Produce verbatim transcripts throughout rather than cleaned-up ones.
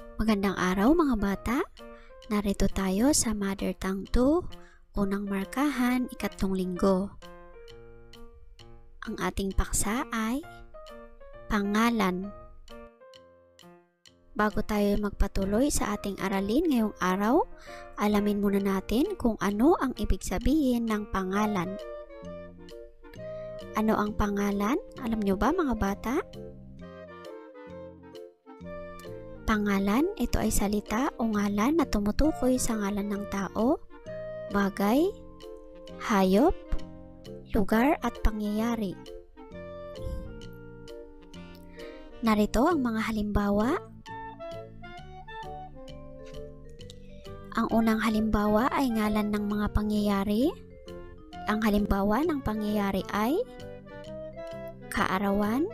Magandang araw mga bata! Narito tayo sa Mother Tongue two, unang markahan, ikatlong linggo. Ang ating paksa ay pangalan. Bago tayo magpatuloy sa ating aralin ngayong araw, alamin muna natin kung ano ang ibig sabihin ng pangalan. Ano ang pangalan? Alam nyo ba mga bata? Pangalan, ito ay salita o ngalan na tumutukoy sa ngalan ng tao, bagay, hayop, lugar at pangyayari. Narito ang mga halimbawa. Ang unang halimbawa ay ngalan ng mga pangyayari. Ang halimbawa ng pangyayari ay kaarawan,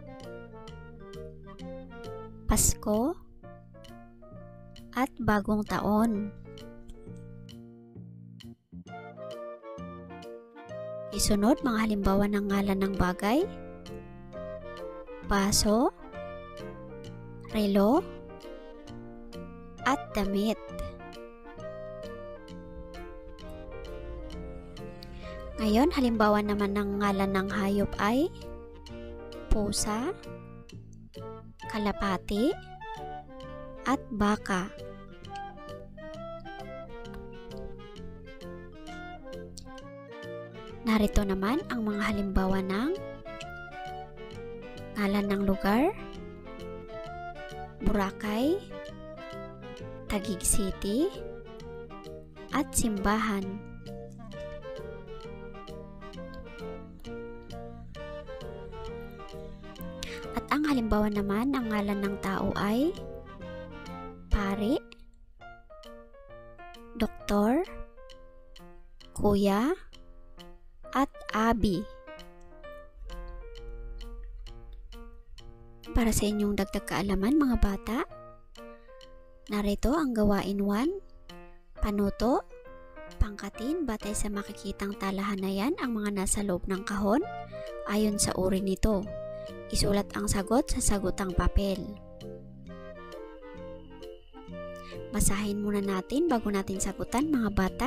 Pasko, at bagong taon. Isunod mga halimbawa ng ngalan ng bagay: baso, relo, at damit. Ngayon, halimbawa naman ng ngalan ng hayop ay pusa, kalapati, at baka. Narito naman ang mga halimbawa ng ngalan ng lugar: Boracay, Taguig City, at simbahan. At ang halimbawa naman ng ngalan ng tao ay pari, doktor, kuya, at abi. Para sa inyong dagdag kaalaman mga bata, narito ang gawain one, panuto, pangkatin batay sa makikitang talahanayan ang mga nasa loob ng kahon ayon sa uri nito. Isulat ang sagot sa sagutang papel. Basahin muna natin bago natin sagutan mga bata.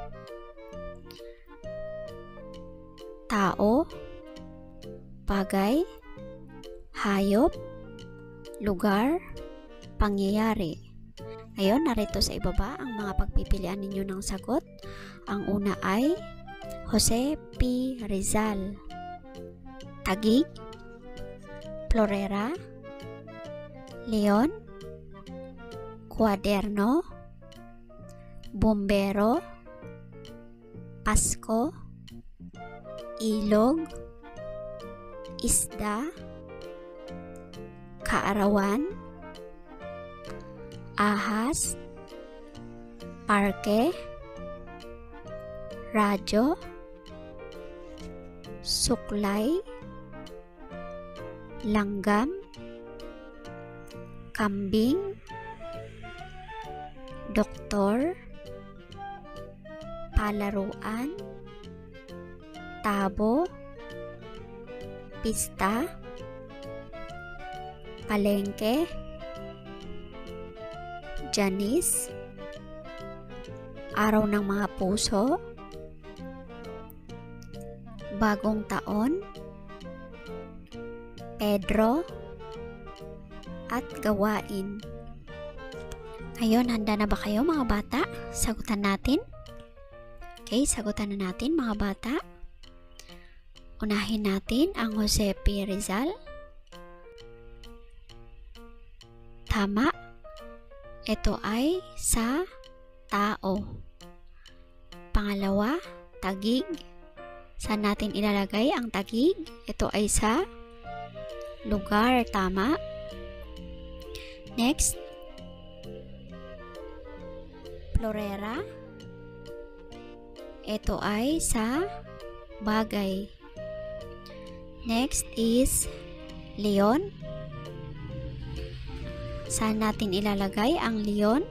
Tao, bagay, hayop, lugar, pangyayari. Ngayon, narito sa ibaba ang mga pagpipilian ninyo ng sagot. Ang una ay Jose P. Rizal, Taguig, Florera, Leon, Cuaderno, Bombero, Pasko, ilog, isda, kaarawan, ahas, parke, radyo, suklay, langgam, kambing, doktor, palaruan, tabo, pista, palengke, Janice, araw ng mga puso, bagong taon, Pedro, at gawain. Ngayon, handa na ba kayo mga bata? Sagutan natin. Okay, sagutan na natin mga bata. Unahin natin ang Jose P. Rizal. Tama. Ito ay sa tao. Pangalawa, Taguig. Saan natin ilalagay ang Taguig? Ito ay sa lugar. Tama. Next, Florera. Ito ay sa bagay. Next is Leon. Saan natin ilalagay ang Leon?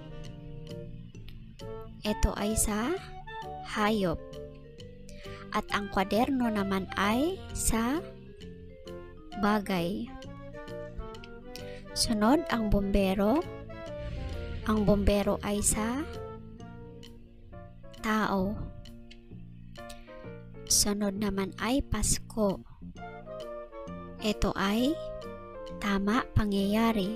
Ito ay sa hayop. At ang kwaderno naman ay sa bagay. Sunod ang bombero. Ang bombero ay sa tao. Sunod naman ay Pasko. Ito ay tama, pangyayari.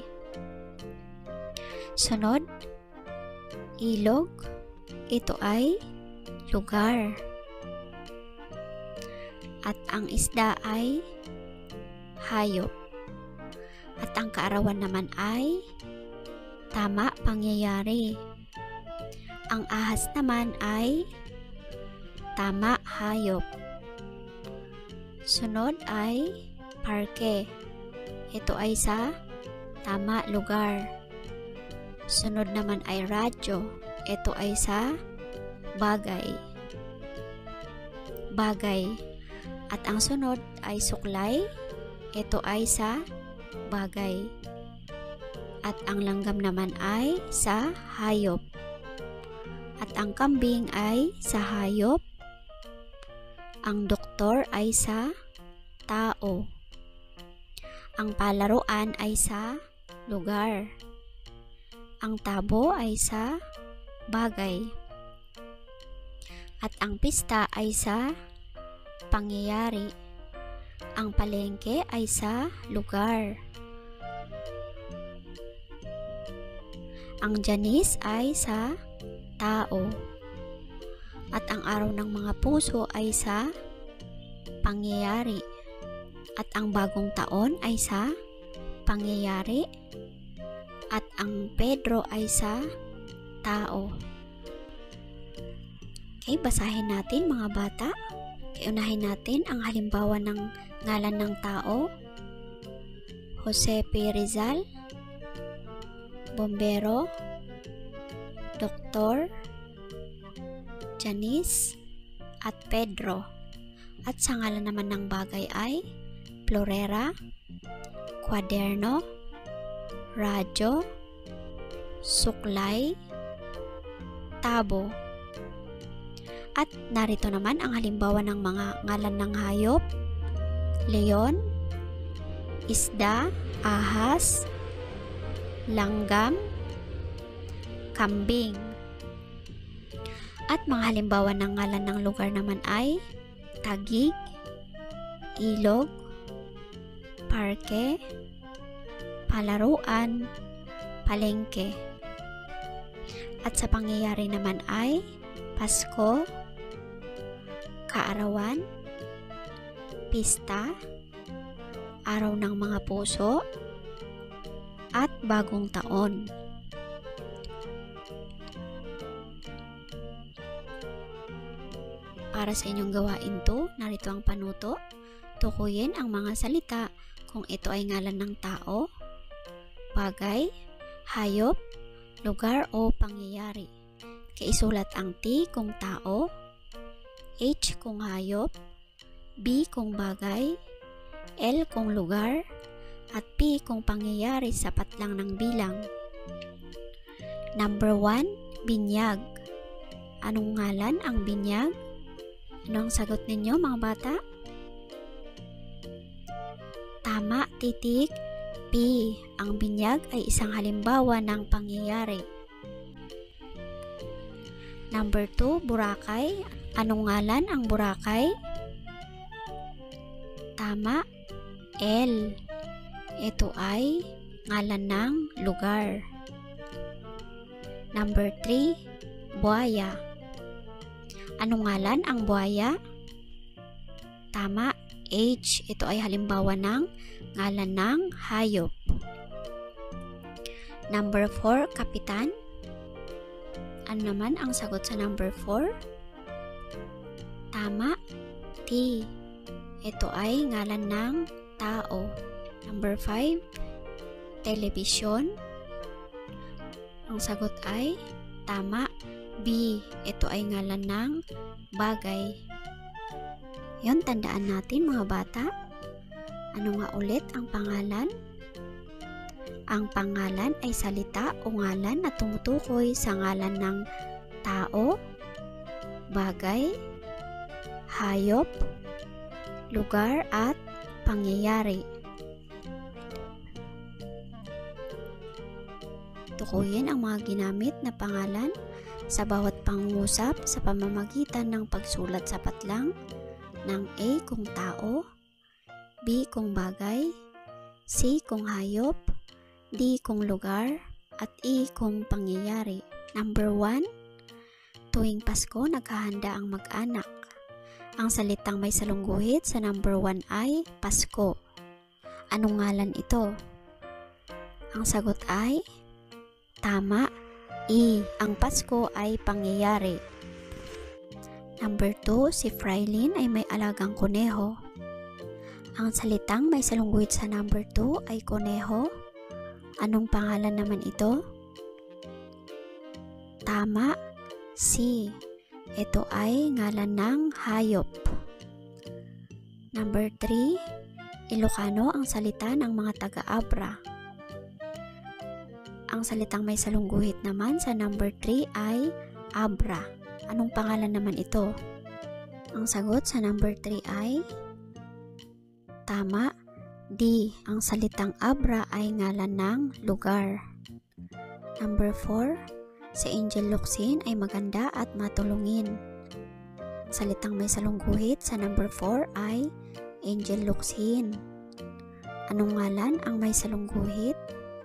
Sunod, ilog. Ito ay lugar. At ang isda ay hayop. At ang kaarawan naman ay tama, pangyayari. Ang ahas naman ay tama, hayop. Sunod ay parke. Ito ay sa tama, lugar. Sunod naman ay radyo. Ito ay sa bagay. Bagay. At ang sunod ay suklay. Ito ay sa bagay. At ang langgam naman ay sa hayop. At ang kambing ay sa hayop. Ang doktor ay sa tao. Ang palaruan ay sa lugar. Ang tabo ay sa bagay. At ang pista ay sa pangyayari. Ang palengke ay sa lugar. Ang tiyanis ay sa tao. At ang araw ng mga puso ay sa pangyayari. At ang bagong taon ay sa pangyayari. At ang Pedro ay sa tao. Okay, basahin natin mga bata. Okay, unahin natin ang halimbawa ng ngalan ng tao. Jose P. Rizal, bombero, doktor, Janice, at Pedro. At sa ngalan naman ng bagay ay florera, kwaderno, radyo, suklay, tabo. At narito naman ang halimbawa ng mga ngalan ng hayop: leon, isda, ahas, langgam, kambing. At mga halimbawa ng ngalan ng lugar naman ay Taguig, ilog, parke, palaruan, palengke. At sa pangyayari naman ay Pasko, kaarawan, pista, araw ng mga puso, at bagong taon. Para sa inyong gawain to, narito ang panuto. Tukuyin ang mga salita kung ito ay ngalan ng tao, bagay, hayop, lugar o pangyayari. Kaisulat ang T kung tao, H kung hayop, B kung bagay, L kung lugar, at P kung pangyayari sapat lang ng bilang. Number one, binyag. Anong ngalan ang binyag? Ano ang sagot ninyo mga bata? Tama, titik, P. Ang binyag ay isang halimbawa ng pangyayari. Number two, Boracay. Anong ngalan ang Boracay? Tama, L. Ito ay ngalan ng lugar. Number three, Buaya. Anong ngalan ang buhaya? Tama, H. Ito ay halimbawa ng ngalan ng hayop. Number four, kapitan. Ano naman ang sagot sa number four? Tama, T. Ito ay ngalan ng tao. Number five, telebisyon. Ang sagot ay tama, B. Ito ay ngalan ng bagay. Yon, tandaan natin mga bata. Ano nga ulit ang pangalan? Ang pangalan ay salita o ngalan na tumutukoy sa ngalan ng tao, bagay, hayop, lugar at pangyayari. tukuyin ang mga ginamit na pangalan sa bawat pangungusap sa pamamagitan ng pagsulat sa patlang ng A kung tao, B kung bagay, C kung hayop, D kung lugar, at E kung pangyayari. Number one. Tuwing Pasko, naghahanda ang mag-anak. Ang salitang may salungguhit sa number one ay Pasko. Anong ngalan ito? Ang sagot ay tama, E. Ang Pasko ay pangyayari. Number two, si Frailin ay may alagang kuneho. Ang salitang may salungguhit sa number two ay kuneho. Anong pangalan naman ito? Tama, C. Ito ay ngalan ng hayop. Number three, Ilocano ang salita ng mga taga-Abra. Ang salitang may salungguhit naman sa number three ay Abra. Anong pangalan naman ito? Ang sagot sa number three ay tama, D. Ang salitang Abra ay ngalan ng lugar. Number four, si Angel Locsin ay maganda at matulungin. Ang salitang may salungguhit sa number four ay Angel Locsin. Anong ngalan ang may salungguhit?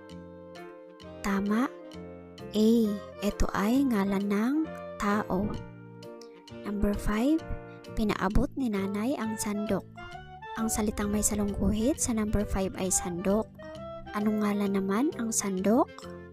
Tama, A. Ito ay ngalan ng tao. Number five, pinaabot ni nanay ang sandok. Ang salitang may salungguhit sa number five ay sandok. Anong ngalan naman ang sandok?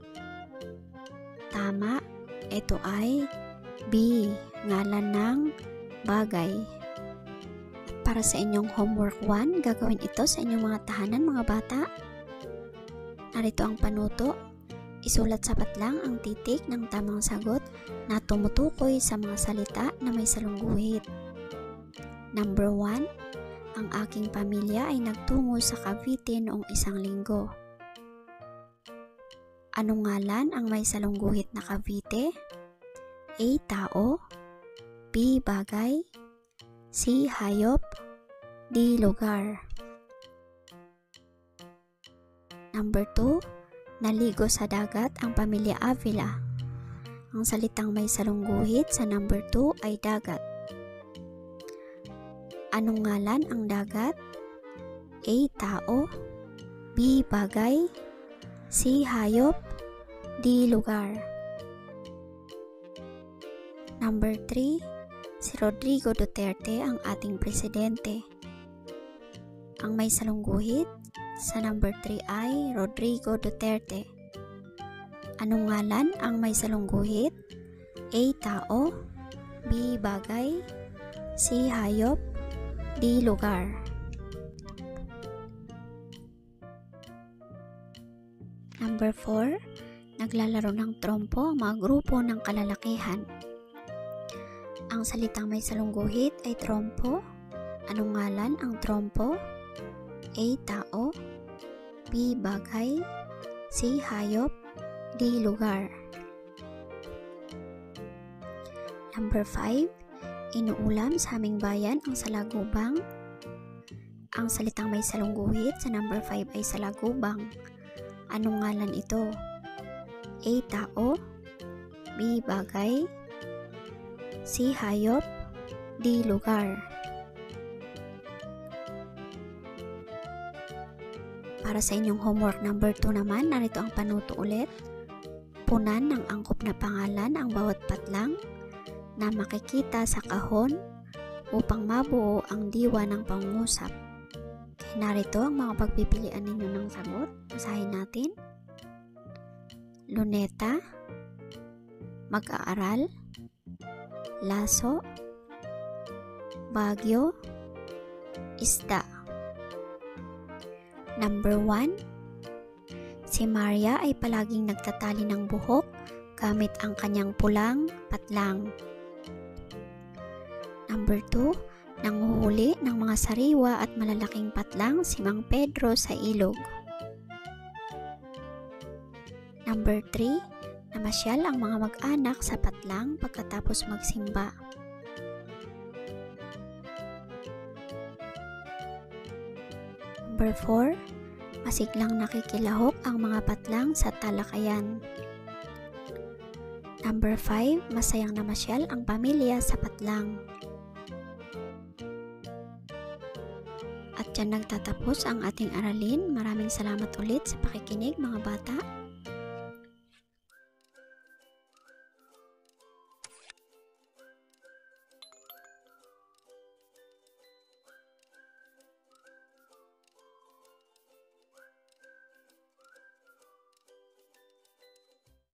Tama, ito ay B. Ngalan ng bagay. At para sa inyong homework one, gagawin ito sa inyong mga tahanan mga bata. Narito ang panuto. Isulat sa patlang ang titik ng tamang sagot na tumutukoy sa mga salita na may salungguhit. Number one, ang aking pamilya ay nagtungo sa Cavite noong isang linggo. Anong ngalan ang may salungguhit na Cavite? A. Tao, B. Bagay, C. Hayop, D. Lugar. Number two, naligo sa dagat ang pamilya Avila. Ang salitang may salungguhit sa number two ay dagat. Anong ngalan ang dagat? A. Tao, B. Bagay, C. Hayop, D. Lugar. Number three, si Rodrigo Duterte ang ating presidente. Ang may salungguhit sa number three ay Rodrigo Duterte. Anong ngalan ang may salungguhit? A. Tao, B. Bagay, C. Hayop, D. Lugar. Number four, naglalaro ng trompo ang mga grupo ng kalalakihan. Ang salitang may salungguhit ay trompo. Anong ngalan ang trompo? A. Tao, B. Bagay, C. Hayop, D. Lugar. Number five, inuulam sa aming bayan ang salagubang. Ang salitang may salungguhit sa number five ay salagubang. Anong ngalan ito? A. Tao, B. Bagay, C. Hayop, D. Lugar. Para sa inyong homework number two naman, narito ang panuto ulit. Punan ng angkop na pangalan ang bawat patlang na makikita sa kahon upang mabuo ang diwa ng pangungusap. Kaya narito ang mga pagpipilian ninyo ng sagot. Basahin natin. Luneta, mag-aaral, laso, bagyo, isda. Number one, si Maria ay palaging nagtatali ng buhok gamit ang kanyang pulang patlang. Number two, nanguhuli ng mga sariwa at malalaking patlang si Mang Pedro sa ilog. Number three, namasyal ang mga mag-anak sa patlang pagkatapos magsimba. Number four, masiglang nakikilahok ang mga patlang sa talakayan. Number five, masayang namasyal ang pamilya sa Patlang. At dyan nagtatapos ang ating aralin. Maraming salamat ulit sa pakikinig mga bata.